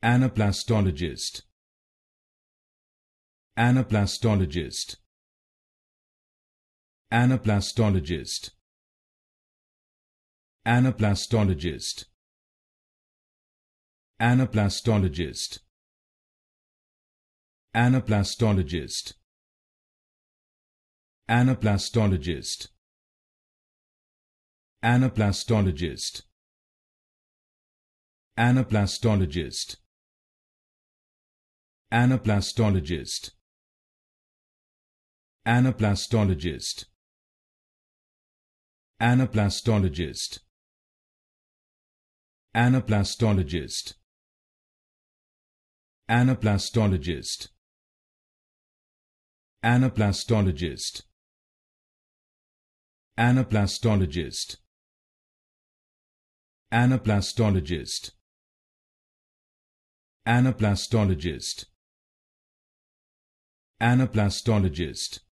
Anaplastologist. Anaplastologist. Anaplastologist. Anaplastologist. Anaplastologist. Anaplastologist. Anaplastologist. Anaplastologist. Anaplastologist. Anaplastologist. Anaplastologist. Anaplastologist. Anaplastologist. Anaplastologist. Anaplastologist. Anaplastologist. Anaplastologist. Anaplastologist. Anaplastologist.